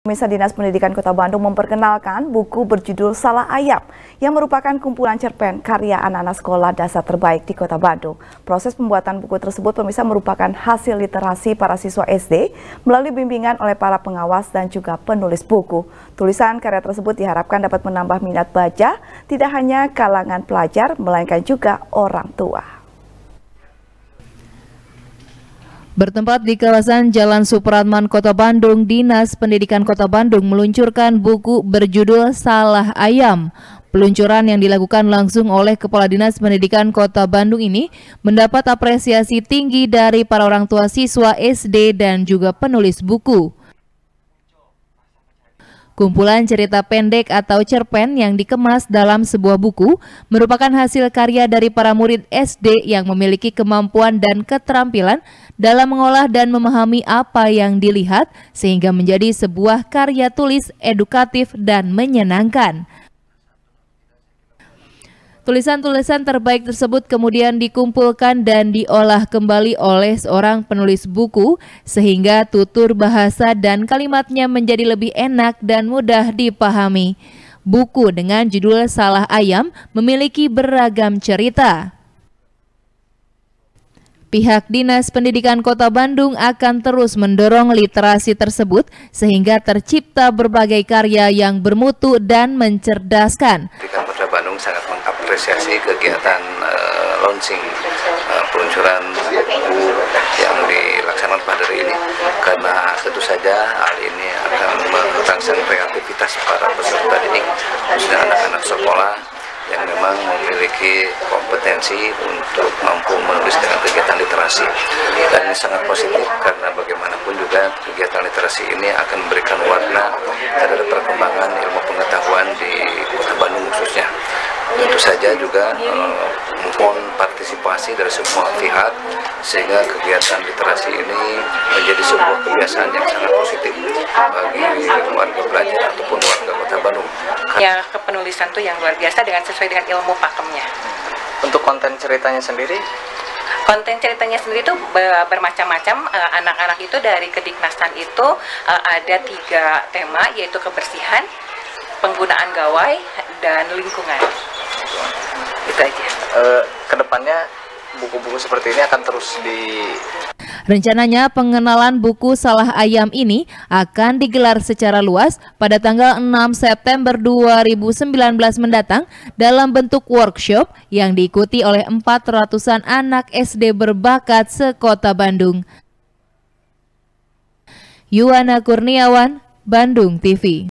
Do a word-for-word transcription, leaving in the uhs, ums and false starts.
Pemirsa, Dinas Pendidikan Kota Bandung memperkenalkan buku berjudul Salah Ayam yang merupakan kumpulan cerpen karya anak-anak sekolah dasar terbaik di Kota Bandung. Proses pembuatan buku tersebut, pemirsa, merupakan hasil literasi para siswa S D melalui bimbingan oleh para pengawas dan juga penulis buku. Tulisan karya tersebut diharapkan dapat menambah minat baca tidak hanya kalangan pelajar, melainkan juga orang tua. Bertempat di kawasan Jalan Supratman, Kota Bandung, Dinas Pendidikan Kota Bandung meluncurkan buku berjudul Salah Ayam. Peluncuran yang dilakukan langsung oleh Kepala Dinas Pendidikan Kota Bandung ini mendapat apresiasi tinggi dari para orang tua siswa S D dan juga penulis buku. Kumpulan cerita pendek atau cerpen yang dikemas dalam sebuah buku merupakan hasil karya dari para murid S D yang memiliki kemampuan dan keterampilan dalam mengolah dan memahami apa yang dilihat sehingga menjadi sebuah karya tulis edukatif dan menyenangkan. Tulisan-tulisan terbaik tersebut kemudian dikumpulkan dan diolah kembali oleh seorang penulis buku sehingga tutur bahasa dan kalimatnya menjadi lebih enak dan mudah dipahami. Buku dengan judul Salah Ayam memiliki beragam cerita. Pihak Dinas Pendidikan Kota Bandung akan terus mendorong literasi tersebut sehingga tercipta berbagai karya yang bermutu dan mencerdaskan. Kota Bandung sangat mengapresiasi kegiatan uh, launching uh, peluncuran buku yang dilaksanakan pada hari ini karena tentu saja hal ini akan merangsang kreativitas para peserta didik, khususnya anak-anak sekolah yang memang memiliki kompetensi untuk mampu menulis dengan kegiatan literasi. Dan ini sangat positif karena bagaimanapun juga kegiatan literasi ini akan memberikan warna terhadap perkembangan ilmu pengetahuan di Kota Bandung khususnya. Tentu saja juga eh, mohon partisipasi dari semua pihak sehingga kegiatan literasi ini menjadi sebuah kebiasaan yang sangat positif bagi warga pelajar ataupun warga Kota Bandung. Ya, kepenulisan tuh yang luar biasa dengan sesuai dengan ilmu pakemnya. Untuk konten ceritanya sendiri? Konten ceritanya sendiri itu bermacam-macam. Anak-anak itu dari kediknasan itu ada tiga tema, yaitu kebersihan, penggunaan gawai, dan lingkungan. Itu aja. E, kedepannya buku-buku seperti ini akan terus di... Rencananya pengenalan buku Salah Ayam ini akan digelar secara luas pada tanggal enam September dua ribu sembilan belas mendatang dalam bentuk workshop yang diikuti oleh empat ratusan anak S D berbakat sekota Bandung. Yuwana Kurniawan, Bandung T V.